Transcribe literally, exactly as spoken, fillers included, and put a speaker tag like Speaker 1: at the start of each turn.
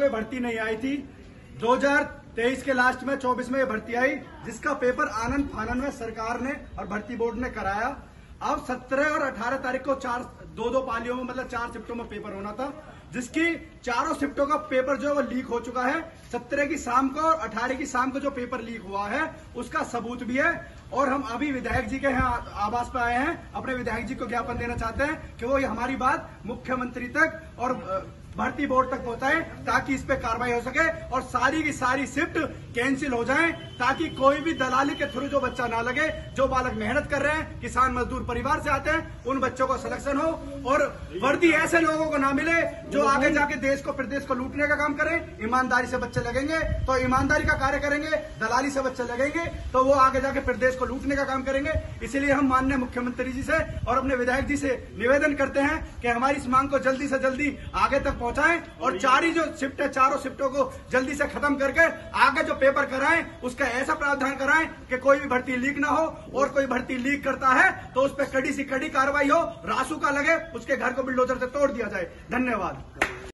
Speaker 1: ये भर्ती नहीं आई थी। दो हज़ार तेईस के लास्ट में चौबीस में ये भर्ती आई, जिसका पेपर आनंद फानन में सरकार ने और भर्ती बोर्ड ने कराया। अब सत्रह और अठारह तारीख को चार दो दो पालियों में, मतलब चार शिफ्टों में पेपर होना था, जिसकी चारों शिफ्टों का पेपर जो है वो लीक हो चुका है। सत्रह की शाम को और अठारह की शाम को जो पेपर लीक हुआ है उसका सबूत भी है। और हम अभी विधायक जी के यहाँ आवास पर आए हैं, अपने विधायक जी को ज्ञापन देना चाहते हैं कि वो ये हमारी बात मुख्यमंत्री तक और भर्ती बोर्ड तक पहुंचाएं, ताकि इस पे कार्रवाई हो सके और सारी की सारी शिफ्ट कैंसिल हो जाएं, ताकि कोई भी दलाली के थ्रू जो बच्चा ना लगे। जो बालक मेहनत कर रहे हैं, किसान मजदूर परिवार से आते हैं, उन बच्चों को सिलेक्शन हो और वर्दी ऐसे लोगों को ना मिले जो आगे जाके देश को प्रदेश को लूटने का काम करें। ईमानदारी से बच्चे लगेंगे तो ईमानदारी का कार्य करेंगे, दलाली से बच्चे लगेंगे तो वो आगे जाके प्रदेश को लूटने का काम करेंगे। इसीलिए हम माननीय मुख्यमंत्री जी से और अपने विधायक जी से निवेदन करते हैं कि हमारी इस मांग को जल्दी से जल्दी आगे तक पहुंचाएं और चार ही जो शिफ्ट है, चारों शिफ्टों को जल्दी से खत्म करके आगे जो पेपर कराएं उसका ऐसा प्रावधान कराएं कि कोई भी भर्ती लीक ना हो, और कोई भर्ती लीक करता है तो उस पर कड़ी से कड़ी कार्रवाई हो, रासू का लगे, उसके घर को बुलडोजर से तोड़ दिया जाए। धन्यवाद।